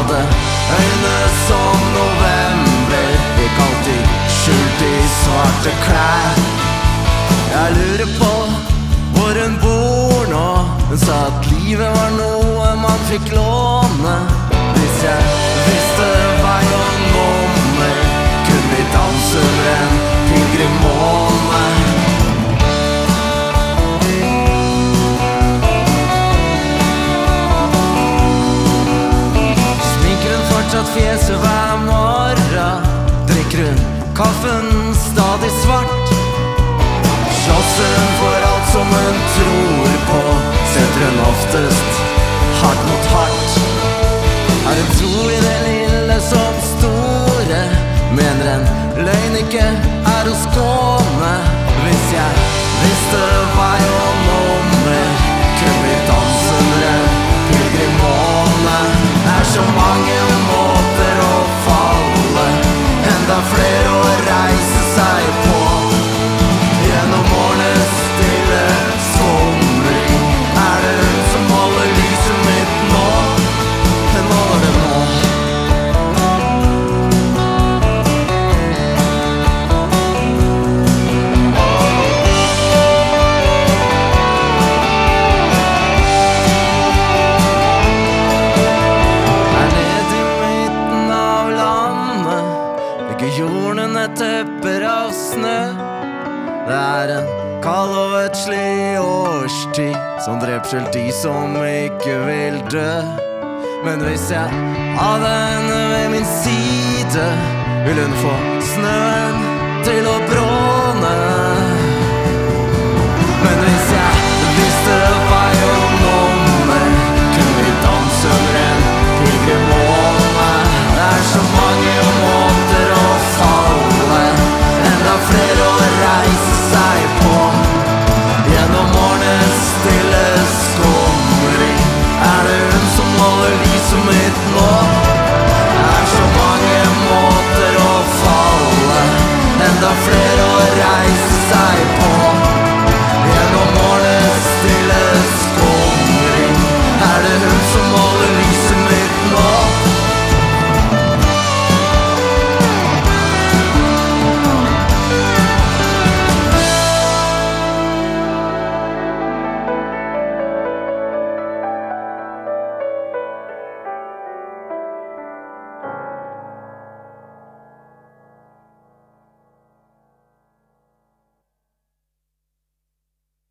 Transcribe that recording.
hadde øyne som november, gikk alltid skjult i svarte klær. Jeg lurer på hvor hun bor nå. Hun sa at livet var noe man fikk låne. Hvis jeg visste vei og nummer, kunne vi danse over en pilgrimmåne. Sminker hun fortsatt fjeset hver morgen, drikker hun kaffen stadig svart. Slåsser hun for alt som hun tror på, setter hun oftest hardt mot hardt. Er hun tro i det lille som store, mener en løgn ikke er å skåne. Hvis jeg visste vei og nummer, kunne vi danse under en pilgrimmåne. Er så mange måter å falle, enda flere å reise seg på. Gjennom årenes stille somring er det hun som holder lyset mitt nå. Hun holder det nå. Her nede i midten av landet ligger jorden et tepper av snø. Det er en kald og ødselig årstid som dreper selv de som ikke vil dø. Men hvis jeg hadde henne ved min side, vil hun få snøen til å bråne.